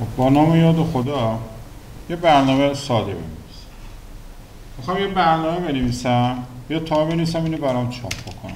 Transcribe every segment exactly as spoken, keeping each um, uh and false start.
با نام یاد خدا یه برنامه ساده بنویسم. میخوام یه برنامه بنویسم، یه تابع بنویسم اینو برام چاپ بکنم.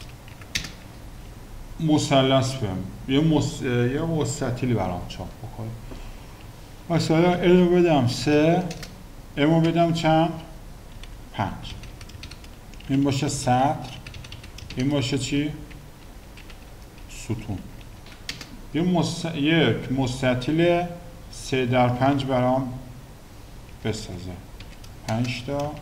مثلث بهم یه مس... یه مستطیلی برام چاپ بکنه. مثلا اینو بدم سه، امو بدم چند؟ پنج. این باشه سطر، این باشه چی؟ ستون. یه مست... یک مستطیل سه در پنج برام بسازه. پنج تا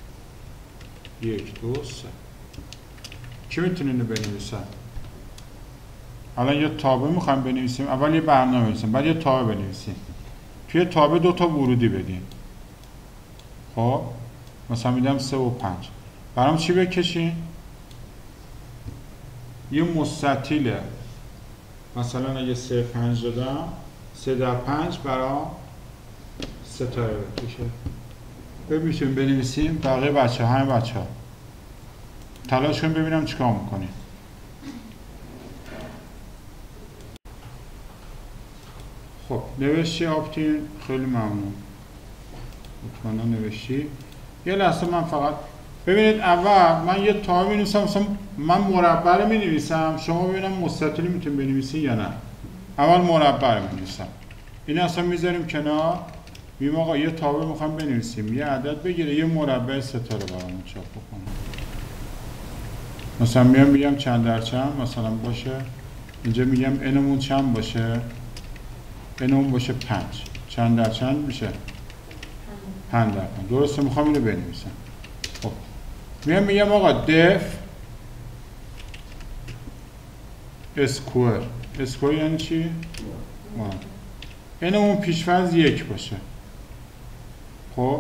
یک دو سه. کی میتونه اینو بنویسه؟ الان یه تابع میخوایم بنویسیم. اول یه برنامه بنویسیم، بعد یه تابع بنویسیم. توی تابع دو تا ورودی بدیم. خب مثلا میدم سه و پنج. برام چی بکشین؟ یه مستطیل مثلا اگه سه پنج دادم، سه در پنج برام ستاره بکشه. ببینیم بنویسیم. بقیه بچه ها، همه بچه ها تلاش کنیم ببینم چیکار میکنیم. خب نوشتی آپتین؟ خیلی ممنون، مطمئنا نوشتی. یه لحظه من فقط ببینید، اول من یه تابع می‌نویسم، مثلا من مربع رو می‌نویسم، شما ببینم مستطیلی میتونید بنویسید یا نه. اول مربع رو می‌نویسم، این اصلا میذاریم کنار. میگم آقا یه تابع می‌خوام بنویسیم، یه عدد بگیره یه مربع ستاره برامون چاپ بکنه. مثلا میام میگم چند در چند مثلا باشه، اینجا میگم انمون چند باشه، انمون باشه پنج. چند در چند میشه؟ پنج در پنج. درسته، میخوام اینو بنویسم. خب میام میگم آقا دف اسکوئر. اسکوئر یعنی چی؟ انمون پیش‌فرض یک باشه. خب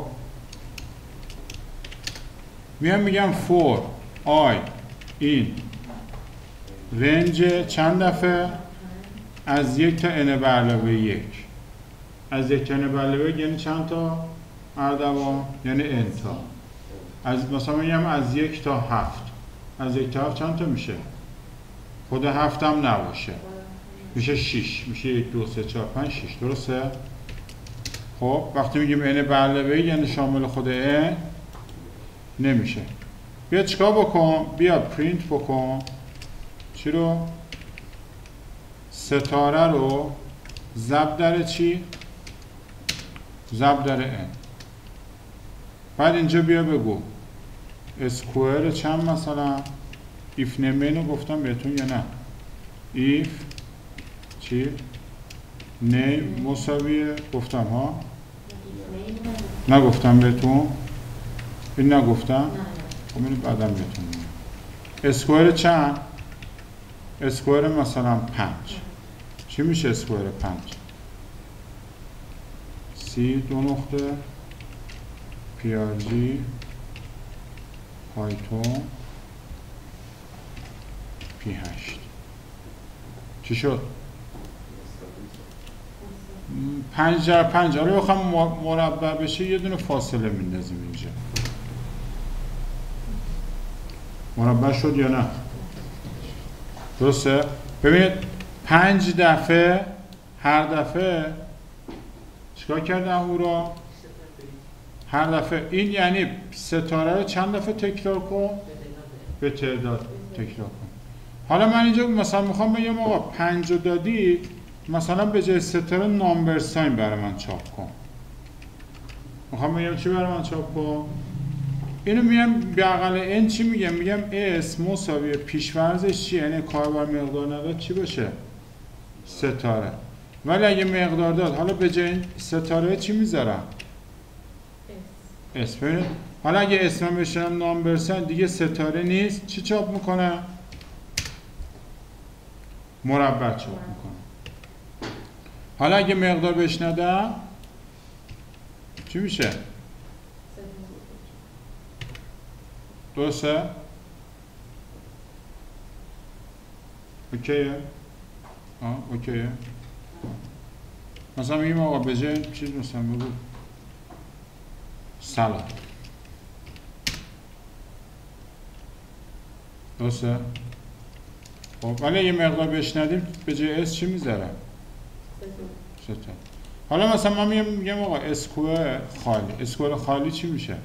میام میگم فور آی این رنج چند دفعه؟ از یک تا ان به علاوه یک. از یک تا ان به علاوه یک یعنی چند تا؟ اردوان یعنی ان تا. از مثلا میگم از یک تا هفت. از یک تا هفت چند تا میشه؟ خود هفت هم نباشه، میشه شش. میشه یک دو سه چهار پنج شش. درسته؟ خب وقتی میگیم ان به علاوه یک یعنی شامل خود ان نمیشه. بیا چیکار بکن؟ بیا پرینت بکن. چی رو؟ ستاره رو ضرب در چی؟ ضرب در ان. بعد اینجا بیا بگو اسکوئر چند مثلا؟ ایف نمینو گفتم بهتون یا نه؟ ایف چی؟ نیم مساویه گفتم ها؟ نگفتم بهتون؟ این نگفتم؟ خب اینو بعدم بهتون میگم. اسکوئر چند؟ اسکوئر مثلا پنج. چی میشه اسکوئر پنج؟ سی دو نقطه پی آر جی پایتون پی هشت. چی شد؟ پنج در پنج. آره بخوام مربع بشه یه دونه فاصله میندازیم اینجا. مربع شد یا نه؟ درسته؟ ببینید پنج دفعه، هر دفعه چیکار کردم او را؟ هر دفعه. این یعنی ستاره رو چند دفعه تکرار کن؟ به تعداد تکرار کن. حالا من اینجا مثلا میخوام بگم آقا پنج رو دادی، مثلا به جای ستاره نامبر ساین برای من چاپ کن. میخوام بگم چی برای من چاپ کن؟ اینو میگم بغل این چی میگم؟ میگم اس مساوی پیش‌فرضش چیه؟ یعنی کاربر مقدار نداد چی باشه؟ ستاره. ولی اگه مقدار داد، حالا به جای ستاره چی میذارم؟ اس. ببینید حالا اگه اسم بشنم نامبر ساین دیگه ستاره نیست، چی چاپ میکنه؟ مربع چاپ میکنه. حالا اگه مقدار بهش ندم چی میشه؟ درسته؟ اوکیه؟ آه اوکیه؟ مثلا میگیم آقا به جای چیز مثلا بگو سلام. درسته؟ خب ولی یه مقدار بهش ندیم به جای اس چی میذارم؟ ستاره. حالا مثلا من میگم میگم آقا اسکوئر خالی، اسکوئر خالی چی میشه؟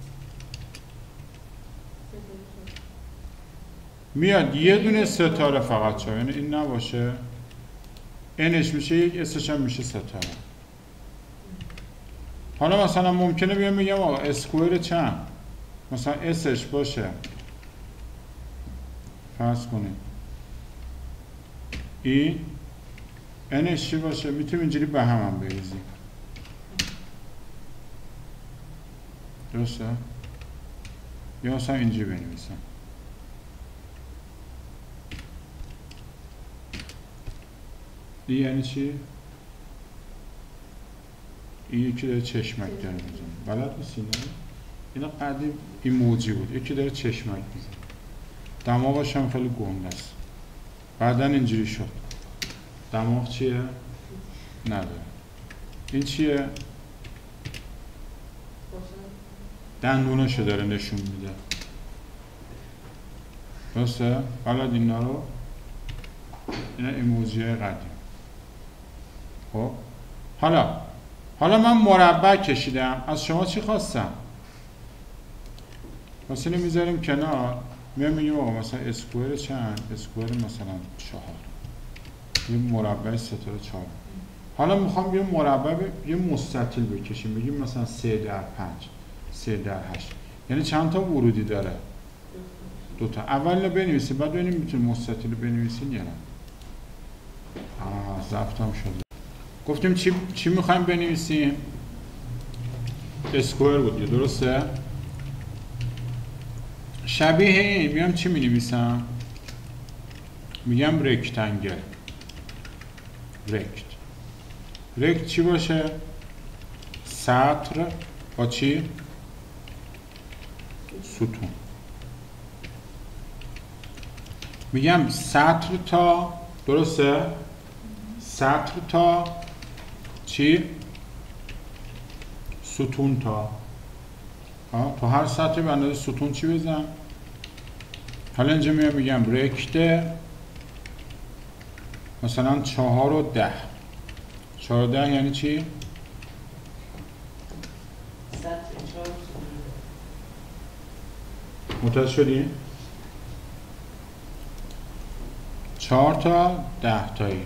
میاد یه دونه ستاره فقط چه، یعنی این نباشه انش میشه یک، اسش هم میشه ستاره. حالا مثلا ممکنه بیام میگم آقا اسکوئر چند، مثلا اسش باشه فرض کنیم این، انش چی باشه، میتونیم اینجوری به هم هم بریزیم، درسته؟ یا مثلا اینجوری بنویسم این یعنی چی؟ این یکی داره چشمک داره میزنه، بلد نیستین؟ اینا قدیم این موجی بود، یکی داره چشمک میزنه، دماغش هم خیلی گنده است، بعدن اینجوری شد. دماغ چیه؟ نداره. این چیه؟ دندونشو داره نشون میده، درسته؟ بلد اینا رو؟ اینا ایموجی های قدیم. خب حالا حالا من مربع کشیدم، از شما چی خواستم؟ مثلا میذاریم کنار، میام میگیم آقا مثلا اسکوئر چند؟ اسکوئر مثلا چهار، یه مربع ستاره چهار. حالا میخوام یه مربع یه مستطیل بکشیم، بگیم مثلا سه در پنج، سه در هشت، یعنی چند تا ورودی داره؟ دو تا. اول رو بنویسیم بعد ببینیم میتونیم مستطیل رو بنویسیم یا نه. آه ضبطم شده. گفتیم چی چی میخوایم بنویسیم؟ اسکوئر بود، درسته؟ شبیه این میام چی مینویسم؟ میگم رکتنگل. رکت رکت چی باشه؟ سطر با چی؟ ستون. میگم سطر تا، درسته؟ سطر تا چی؟ ستون تا. ها تو هر سطری به اندازه ستون چی بزن؟ حالا اینجا میام میگم رکت مثلا چهار و ده. چهار و ده یعنی چی؟ متوجه شدی؟ چهار تا ده تایی.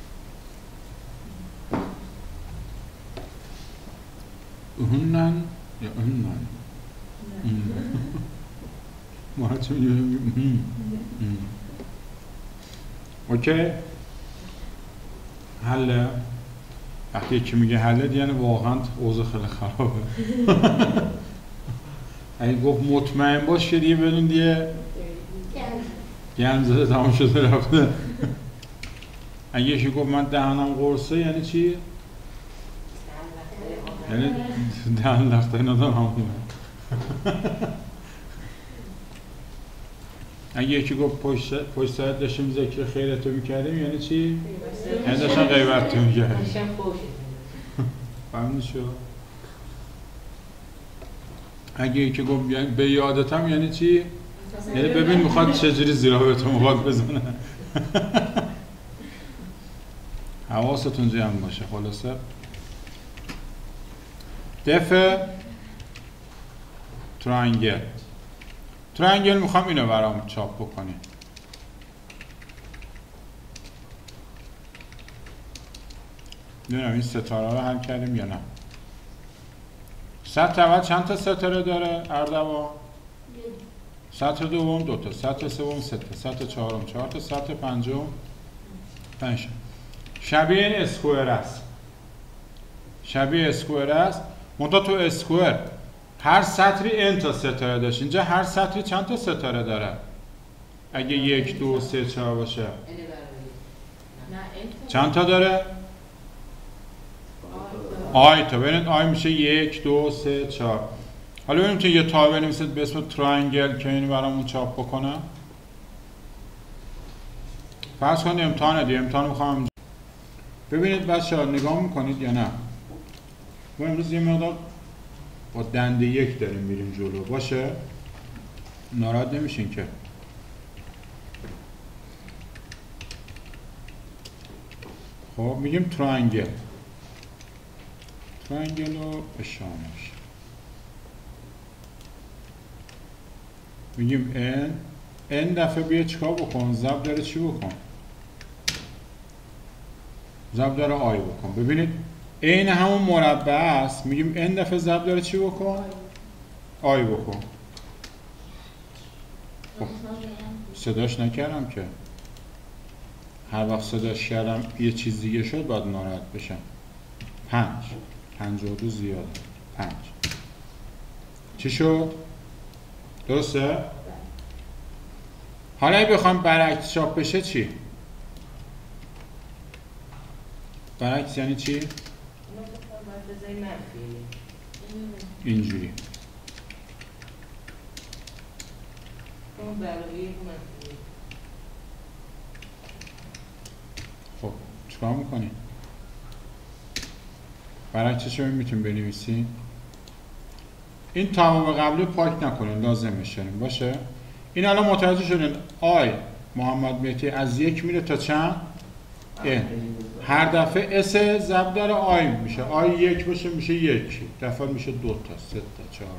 اونن یا اونن ما چه میگیم؟ اوکی؟ حله؟ وقتی یکی میگه حله یعنی واقعا اوضاع خیلی خرابه. اگه گفت مطمئن باش که دیگه بدون دیگه گرم زده تمام شده رفته. اگه یکی گفت من دهنم قرصه یعنی چی؟ یعنی دهن لخته ندارم همونه. اگه یکی گفت پشت پشت سرت داشتیم ذکر خیرتو میکردیم یعنی چی؟ یعنی داشتن غیبتو میکردیم. فهمیدی شو؟ اگه یکی گفت به یادتم یعنی چی؟ یعنی ببین میخواد چجوری زیرابتو میخواد بزنه. حواستون جمع باشه. خلاصه دف ترانگل ترانگل میخوام اینو برام چاپ بکنی. نمیدونم این ستاره رو حل کردیم یا نه. سطر اول چند تا ستاره داره اردوان؟ سطر دوم دو تا، سطر سوم سه تا، سطر چهارم چهار تا، سطر پنجم پنج. شبیه این اسکوئر است. شبیه اسکوئر است. منتها تو اسکوئر هر سطری n تا ستاره داشت. اینجا هر سطری چند تا ستاره داره؟ اگه یک دو سه چهار باشه چند تا داره؟ آی تا. ببینید آی میشه یک دو سه چهار. حالا ببینیم که یه تا بنویسید به اسم ترانگل که اینو برامون چاپ بکنه. فرض کنید امتحان دیگه امتحان میخوام. ببینید بچه‌ها نگاه میکنید یا نه؟ ما امروز یه مقدار با دنده یک داریم میریم جلو. باشه؟ ناراحت نمیشین که. خب میگیم ترانگل. ترنگل و اشامش میگیم n n دفعه بیا چیکار بکن؟ ضرب داره چی بکن؟ ضرب داره آی بکن. ببینید عین همون مربع است، میگیم n دفعه ضرب داره چی بکن؟ آی بکن. خب صداش نکردم که، هر وقت صداش کردم یه چیز دیگه شد باید ناراحت بشم. پنج پنج و دو زیاده. پنج چی شد؟ درسته؟ حالا اگه بخوام برعکس چاپ بشه چی؟ برعکس یعنی چی؟ اینجوری. خب چیکار میکنی؟ برعکسش رو میتونیم بنویسیم. این تمام قبلی پاک نکنین، لازمش داریم باشه. این الان متوجه شدین آی محمد مهدی از یک میره تا چند؟ n. هر دفعه اس ضرب داره آی میشه. آی یک باشه میشه یک، دفعه میشه دو تا، سه تا، چهار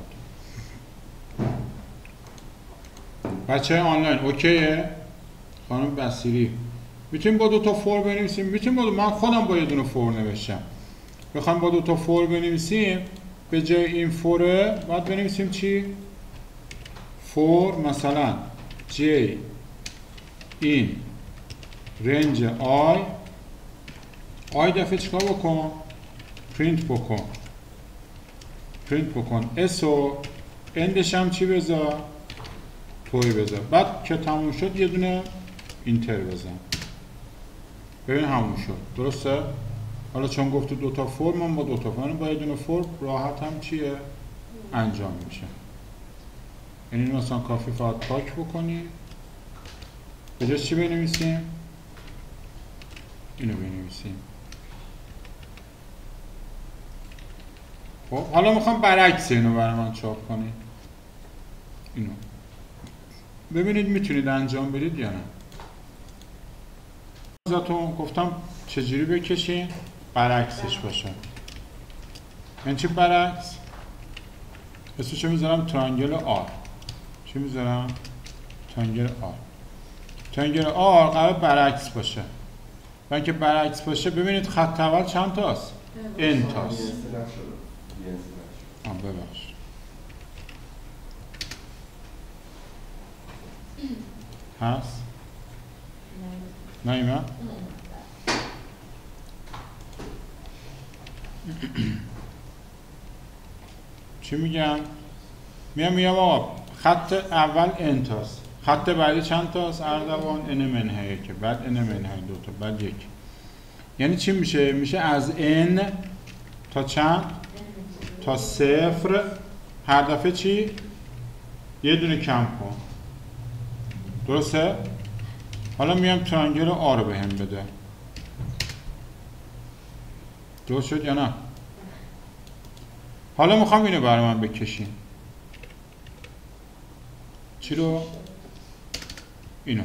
تا. بچه های آنلاین اوکیه؟ خانم بصیری میتونیم با دو تا فور بنویسیم؟ میتونیم با دو... من خودم با یه دونه فور نوشتم. بخوام با دو تا فور بنویسیم، به جای این فوره باید بنویسیم چی؟ فور مثلا جی این رنج آی آی دفعه چیکار بکن؟ پرینت بکن. پرینت بکن اس و اندش هم چی بذار؟ توی بذار. بعد که تموم شد یه دونه اینتر بزن. ببین همون شد. درسته؟ حالا چون گفت دو تا فور، من با دو تا فور با یه دونه فور راحت هم چیه؟ انجام میشه. یعنی مثلا کافی فقط پاک بکنی. به جاش چی بنویسیم؟ اینو بنویسیم. خب حالا میخوام برعکس اینو برای من چاپ کنید. اینو ببینید میتونید انجام بدید یا نه. ازتون گفتم چجوری بکشین برعکسش باشه. این چی برعکس؟ اسمشو میذارم ترانگل آر. چی میذارم؟ ترانگل آر. ترانگل آر قرار برعکس باشه. و اینکه برعکس باشه ببینید خط اول چند تاست؟ n تاست. آه ببخش. هست؟ نه ایمان؟ چی میگم؟ میام میام آقا خط اول n تاست، خط بعدی چند تاست؟ اردوان n منهای که بعد n منهای دو تا بعد یک. یعنی چی میشه؟ میشه از n تا چند؟ تا صفر. هر دفعه چی؟ یه دونه کم کن. درسته؟ حالا میام ترانگل آ رو بهم بده. درست شد یا نه؟ حالا میخوام اینو برای من بکشین. چی رو؟ اینو.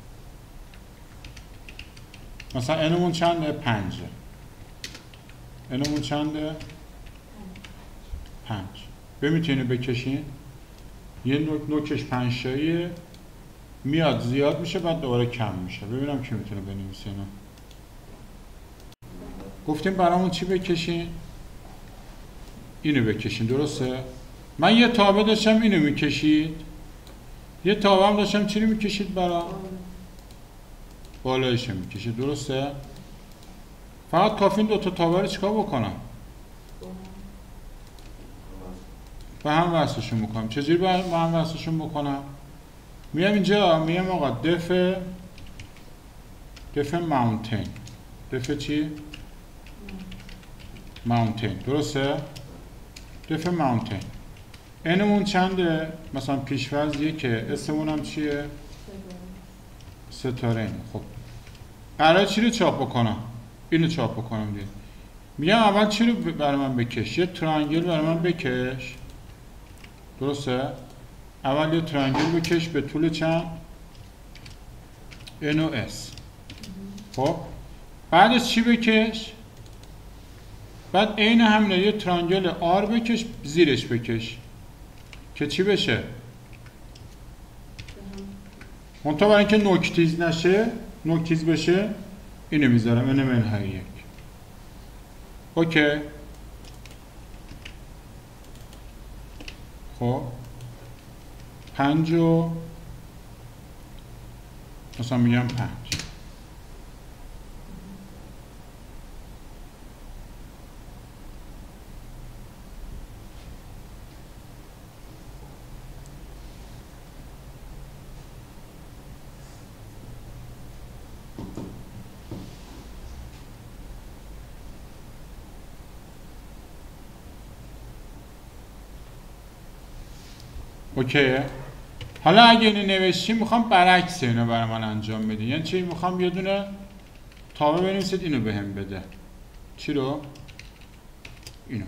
مثلا انمون چنده؟ پنجه. انمون چنده؟ پنج. بمیتونی بکشین. یه نوک نوکش پنج تاییه، میاد زیاد میشه بعد دوباره کم میشه. ببینم کی میتونه بنویسه اینو. گفتیم برامون چی بکشین؟ اینو بکشین. درسته؟ من یه تابع داشتم اینو میکشید، یه تابع هم داشتم چی رو میکشید برام؟ بالایش میکشید. درسته؟ فقط کافی این دوتا تابع رو چیکار بکنم؟ به هم وصلشون میکنم. چجوری به هم وصلشون بکنم؟ میام اینجا میام آقا دف دف ماونتین. دف چی؟ ماونتین. درسته؟ دف ماونتین. انمون چنده؟ مثلا پیش‌فرض یکه، اسمون هم چیه؟ ستاره. خب قرار چی رو چاپ بکنم؟ اینو چاپ بکنم دیگه. میگم اول چی رو برای من بکش؟ یه ترانگل برای من بکش. درسته؟ اول یه ترانگل بکش به طول چند؟ N و S. خب بعدش چی بکش؟ بعد عین همینه یه ترانگل آر بکش زیرش بکش که چی بشه؟ منطقه برای اینکه نوکتیز نشه، نوکتیز بشه، اینو میذارم اینو منهای یک. اوکی. خب پنج و مثلا میگم پنج. اوکیه. حالا اگه اینو نوشتیم میخوام برعکس اینو برای من انجام بدین. یعنی چی؟ میخوام یه دونه تابع بنویسید اینو بهم بده. چی رو؟ اینو.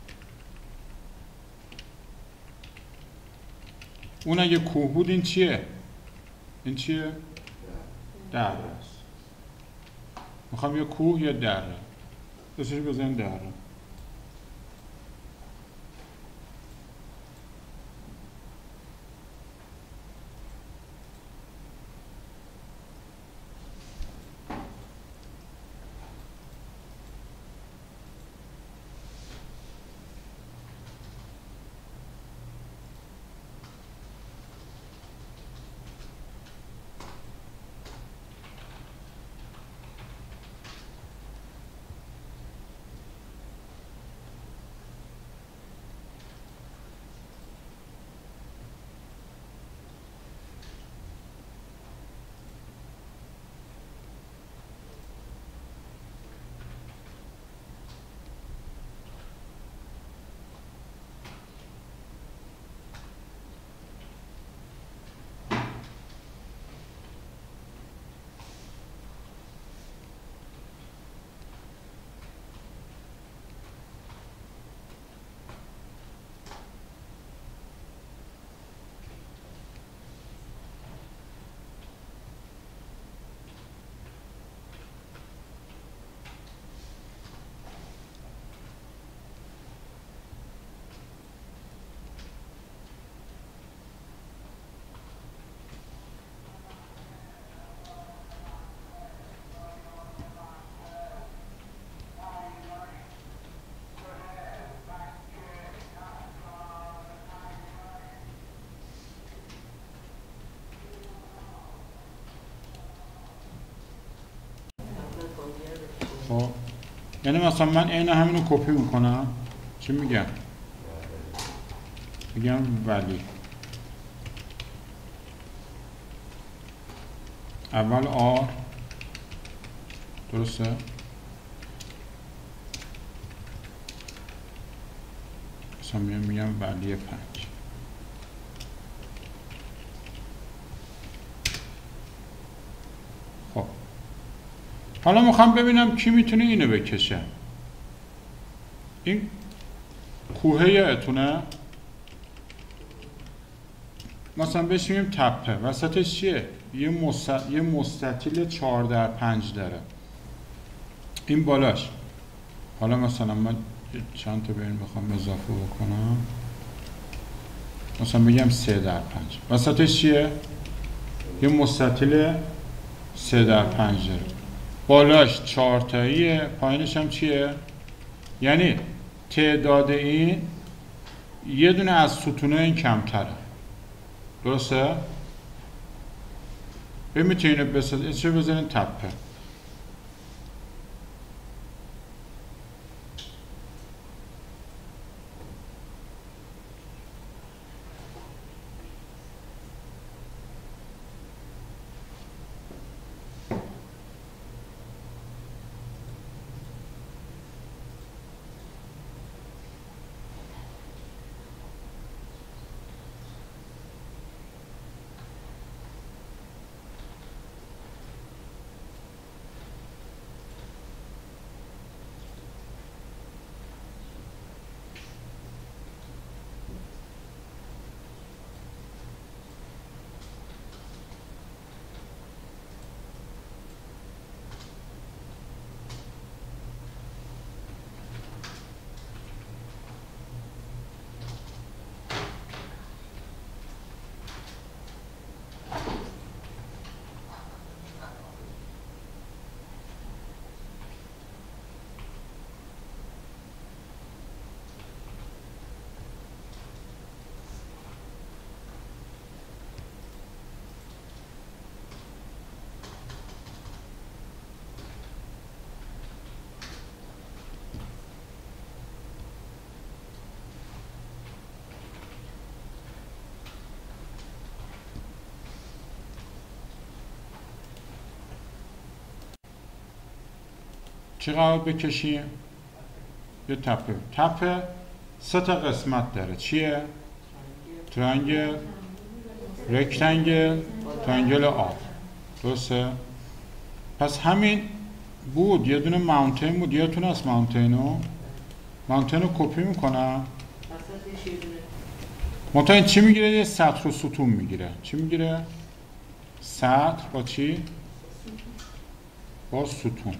اون اگه کوه بود این چیه؟ این چیه؟ دره است. میخوام یه کوه یا دره. دستش بزنیم دره. خب یعنی مثلا من عین همینو کپی میکنم. چی میگم؟ میگم ولی اول آر درسته؟ مثلا میگم ولی پنج. خب حالا میخوام ببینم کی میتونه اینو بکشه. این کوهه یادتونه؟ مثلا بهش میگیم تپه. وسطش چیه؟ یه مست... یه مستطیل چهار در پنج داره. این بالاش. حالا مثلا من چند تا به این بخوام اضافه بکنم. مثلا بگم سه در پنج. وسطش چیه؟ یه مستطیل سه در پنج داره. بالاش چهار تاییه، پایینش هم چیه؟ یعنی تعداد این یه دونه از ستونه این کمتره. درسته؟ به میتونید بسازید چه بزنید تپه. چی قرار بکشیم؟ یه تپه. تپه سه تا قسمت داره. چیه؟ ترانگل، رکتنگل، ترانگل آب. درسته؟ پس همین بود، یه دونه ماونتین بود. یادتون هست ماونتینو؟ ماونتینو کپی میکنم. منتها این چی میگیره؟ یه سطر و ستون میگیره. چی میگیره؟ سطر با چی؟ با ستون.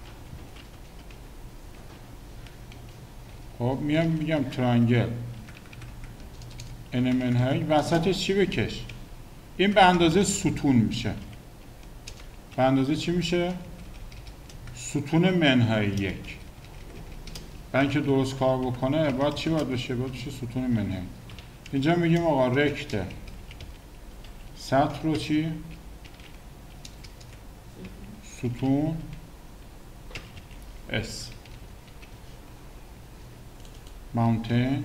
خب میام میگم ترانگل ان منهای وسطش چی بکش؟ این به اندازه ستون میشه. به اندازه چی میشه؟ ستون منهای یک. برای اینکه درست کار بکنه باید چی باید بشه؟ باید بشه ستون منهای. اینجا میگیم آقا رکته سطر رو چی؟ ستون اس. ماونتین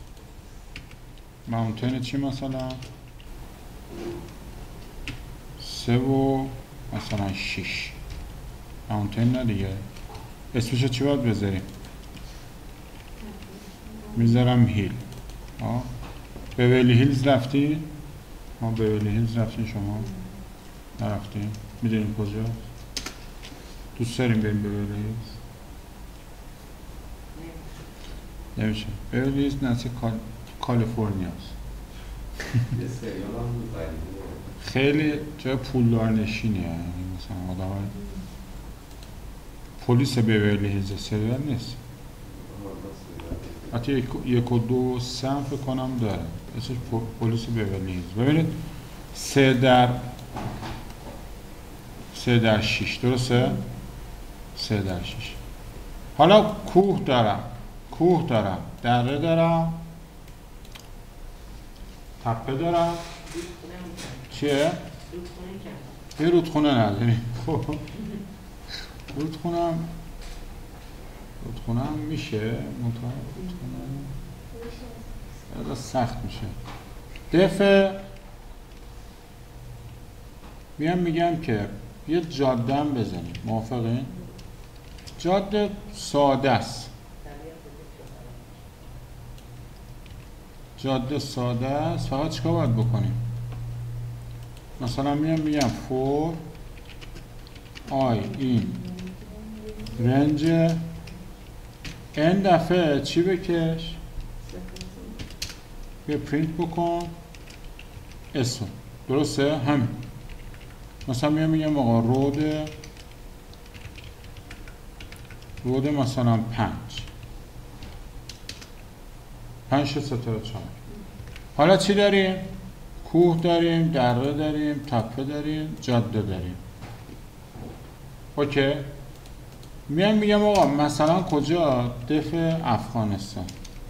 ماونتین چی مثلا؟ سه و مثلا شیش. ماونتین نه دیگه. اسمشو چی باید بذاریم؟ میذارم هیل. آه بیولی هیلز رفتی؟ ما بیولی هیلز رفتین شما؟ نرفتین؟ میدونیم کجا؟ دوست داریم بریم بیولی هیلز؟ نمیشه. بیولی هیلز نزدیک کالیفرنیا است. خیلی جای پولدار نشینه. یعنی مثلا آدم پلیس بیولی هیلز سریال نیست. حتی یک, یک و دو سه هم فکر کنم داره. اسمش پلیس بیولی هیلز. ببینید سه در سه در شیش. درسته؟ سه در شیش. حالا کوه دارم کوه دارم دره دارم تپه دارم. چیه؟ یه رودخونه نداریم. خب رودخونه هم رودخونه هم میشه منطقه رودخونه یه سخت میشه. دفعه میام میگم که یه جاده هم بزنیم. موافقین؟ جاده ساده است. جاده ساده است. فقط چیکار باید بکنیم؟ مثلا میام میگم فور آی این رنج این دفعه چی بکش؟ یه پرینت بکن اسم. درسته؟ همین. مثلا میام میگم آقا رود رود مثلا پنج پنج ستاره چهار. حالا چی داریم؟ کوه داریم، دره داریم، تپه داریم، جاده داریم. اوکی؟ میام میگم آقا مثلا کجا؟ دفع افغانستان.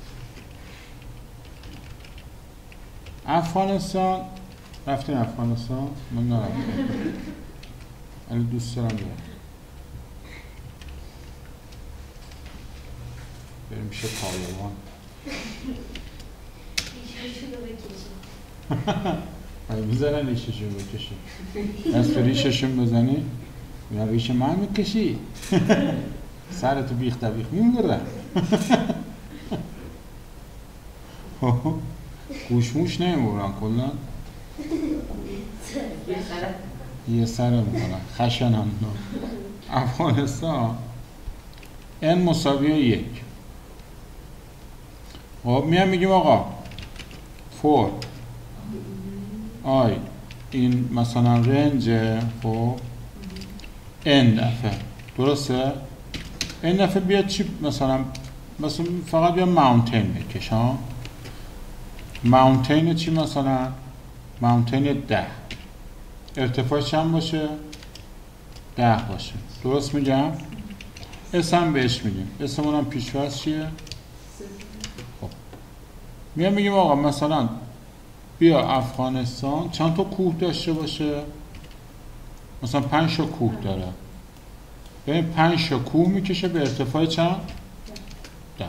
افغانستان رفتین افغانستان؟ من نرفتم. ولی دوست دارم برم. بریم میشه طالبان. اگه بزنن ریششون بکشی. از تو ریششون بزنی یا ریش من میکشی. سرتو بیخ طبیخ میمورن. گوشموش نمیمورن کلن. یه سر میکنن. خشن هم نو. افغانستان این مساویه یک. خب میام میگیم آقا فور آی این مثلا رنج خب این دفعه. درسته؟ این دفعه بیاد چی مثلا مثلا فقط بیا ماونتین بکش ها. ماونتین چی مثلا؟ ماونتین ده. ارتفاع چند باشه؟ ده باشه. درست میگم؟ اسم بهش میگیم. اسمون هم پیش‌فرض چیه؟ خب میام میگیم آقا مثلا بیا افغانستان چند تا کوه داشته باشه؟ مثلا پنج تا کوه داره. ببین پنج تا کوه میکشه به ارتفاع چند؟ ده.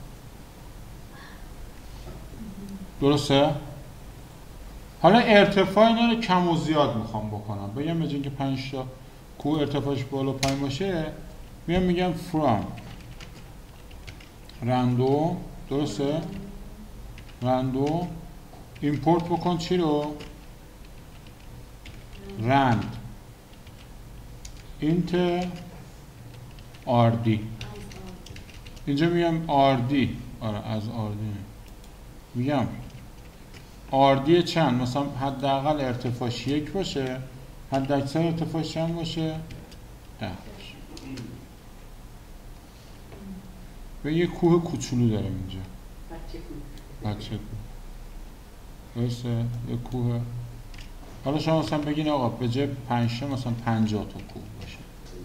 درسته؟ حالا ارتفاع اینا رو کم و زیاد میخوام بکنم. بگم به جای اینکه پنج تا کوه ارتفاعش بالا پایین باشه میام میگم from رندوم، درسته؟ رندوم ایمپورت بکن چی رو؟ رند اینت آردی. اینجا میگم آردی، آره از آردی میگم آردی چند، مثلا حداقل ارتفاعش یک باشه، حد اکثر ارتفاعش چند باشه؟ ده باشه. و یه کوه کوچولو دارم اینجا، بچه کوه بچه کوه، درسته؟ یه کوه. حالا شما مثلا بگین آقا به جای پنج تا مثلا پنجاه تا کوه باشه.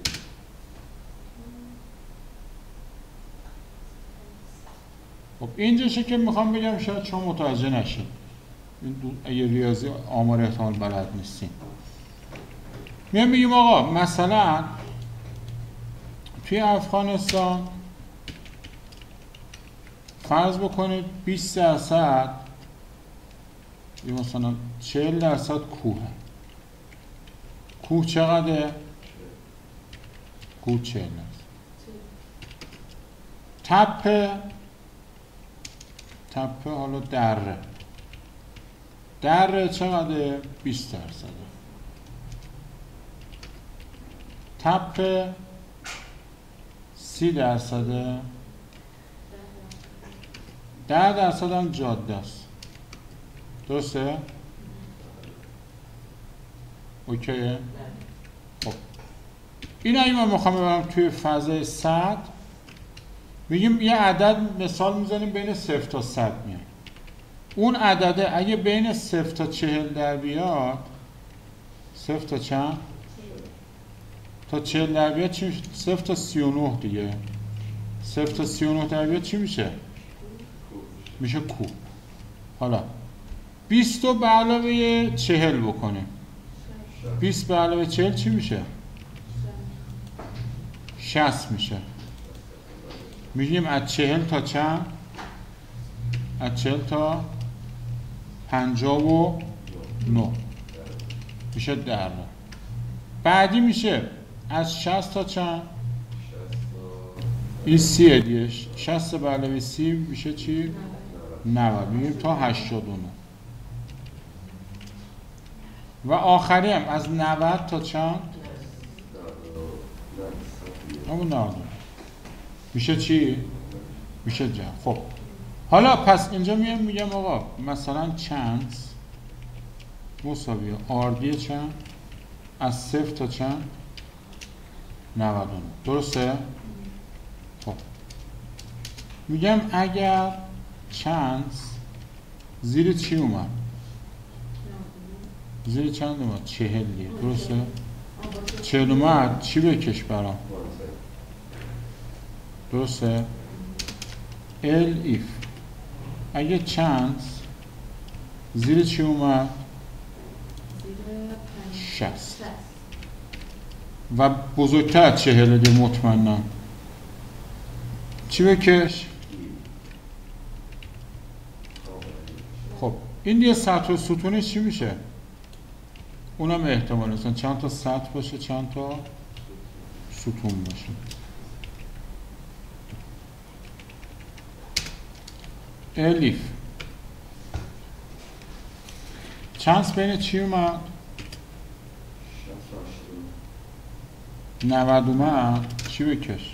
خب اینجاشه که میخوام بگم شاید شما متوجه نشید، اگه ریاضی آمار احتمال بلد نیستین. میام میگیم آقا مثلا توی افغانستان فرض بکنید بیست درصد یا مثلا چهل درصد کوه. کوه چقدره؟ کوه چهل درصد. تپه تپه حالا دره دره چقدره؟ بیست درصد. تپه سی درصده، ده درصد هم جاده است، درسته؟ اوکیه؟ خب این اگه من میخوام ببرم توی فضای صد، میگیم یه عدد مثال میزنیم بین صفر تا صد میاد. اون عدده اگه بین صفر تا چهل در بیاد، صفر تا چند؟ تا چهل در بیاد چی میشه؟ صفر تا سی و نه دیگه. صفر تا سی و نه در بیاد چی میشه؟ میشه کوه. حالا بیست رو به علاوه چهل بکنیم، بیست به علاوه چهل چی میشه؟ شصت میشه. میگیم از چهل تا چند؟ از چهل تا پنجاه و نه میشه دره. بعدی میشه از شصت تا چند؟ این سیه دیگه. شصت به علاوه سی میشه چی؟ نود. میگیم تا هشتاد و نه. و آخری هم از نود تا چند؟ همون نود میشه چی؟ میشه جمع. خب حالا پس اینجا میام میگم آقا مثلا چند مساویه آردی چند از صفر تا چند؟ نود و نه. درسته؟ خب میگم اگر چند زیر چی اومد؟ زیر چند اومد؟ چهل دیگه. درسته؟ چهل اومد چی بکش برام؟ درسته؟ ال ایف اگه چند زیر چی اومد؟ شصت و بزرگتر از چهل دیگه مطمئنم چی بکش؟ خب این دیگه سطح و ستونش چی میشه؟ اونم احتمال هستن چند تا سطح باشه چند تا ستون باشه. الیف چند بین چی اومد؟ نود اومد چی بکش؟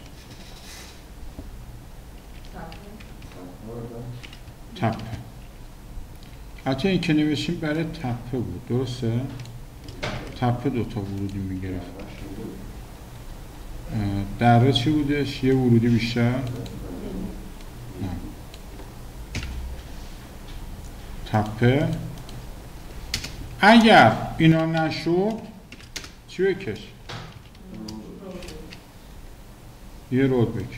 تپه. حتی این که نوشیم برای تپه بود. درسته؟ تپه دوتا ورودی میگرفت. دره چی بودش؟ یه ورودی بیشتر؟ نه. تپه اگر اینا نشد چی بکش؟ یه رود بکش.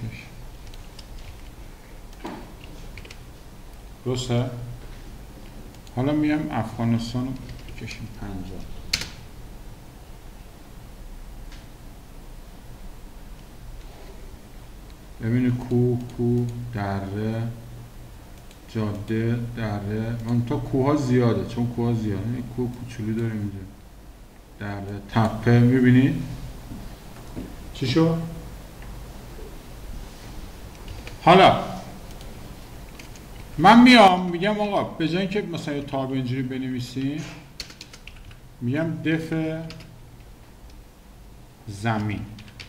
درسته؟ حالا میام افغانستان رو بکشیم پنجاه. ببینید کوه، کوه، دره، جاده، دره. من تا کوه ها زیاده چون کوه ها زیاده. این کوه کوچولی داریم اینجا. دره، تپه. میبینید؟ چی شد؟ حالا من میام میگم آقا به جای اینکه مثلا یه تاب اینجوری بنویسیم میگم دف زمین.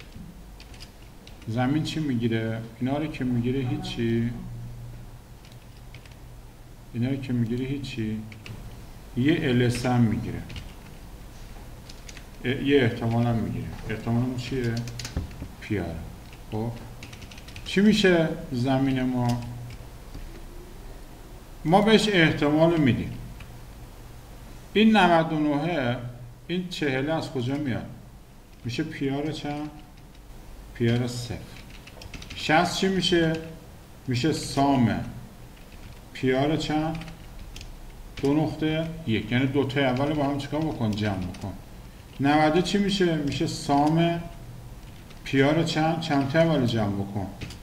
زمین چی میگیره؟ اینا رو که میگیره هیچی، اینا رو که میگیره هیچی، یه الس هم میگیره، یه احتمال هم میگیره. احتمال هم چیه؟ پیاره. خب چی میشه زمین ما؟ ما بهش احتمال میدیم. این نود و نه، این چهل از کجا میاد؟ میشه پیار چند؟ پیار صفر. شصت چی میشه؟ میشه سام پیار چند؟ دو نقطه یک، یعنی دوتای اول با هم چیکار بکن؟ جمع بکن. نود چی میشه؟ میشه سام پیار چند؟ چند تا اول جمع بکن؟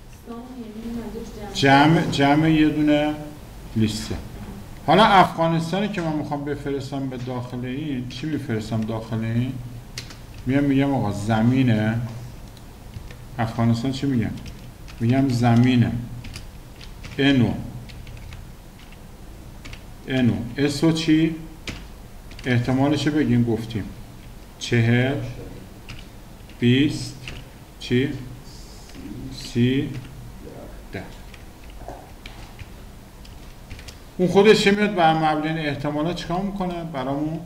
جمع جمع یه دونه لیسته. حالا افغانستانی که من میخوام بفرستم به داخل این، چی میفرستم داخل این؟ میگم میگم آقا زمینه افغانستان. چی میگم؟ میگم زمینه انو انو اسو چی؟ احتمالش بگیم گفتیم چهل بیست چی؟ سی ده. اون خودش چه میاد بر مبنی این احتمالات چیکار میکنه؟ برامون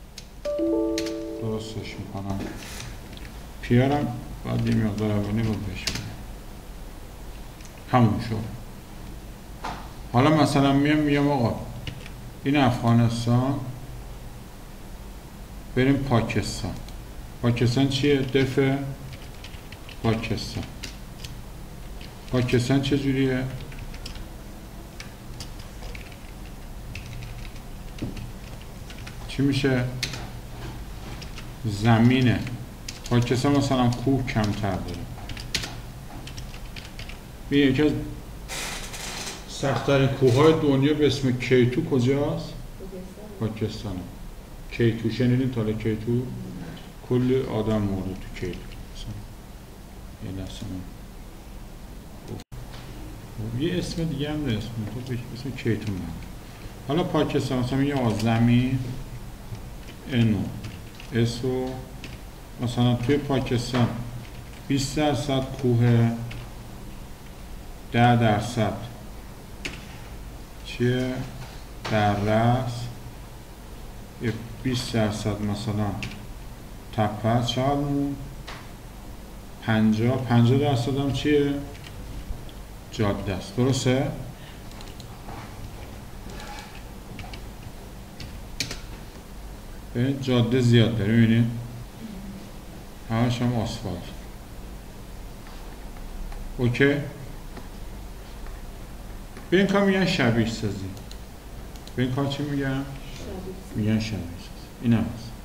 درستش میکنم. پیارم باید یه مقدار اولی رو بهش میده. همون شد. حالا مثلا میام میگم آقا این افغانستان، بریم پاکستان. پاکستان چیه؟ دف پاکستان. پاکستان چجوریه؟ چی میشه؟ زمینه پاکستان مثلا کوه کمتر داره. این یکی از سخت‌ترین کوه‌های دنیا به اسم کیتو کجاست؟ پاکستانه. کیتو شنیدین تا حالا کیتو؟ کلی آدم مرده تو کیتو. یه لحظه یه اسم دیگه هم داره، اسم تو اسم کیتو من. حالا پاکستان مثلا میگه آقا زمین انو اسو مثلا توی پاکستان بیست درصد کوه، ده درصد چیه؟ در رأس، یه بیست درصد مثلا تپه هست. چقدر مون؟ پنجاه پنجاه درصد هم چیه؟ جاده است. درسته؟ ببینید جاده زیاد داره، میبینید؟ همش هم آسفالت. اوکی؟ به این کار میگن شبیه سازی. به این کار چی میگن؟ میگن شبیه سازی. این هم هست.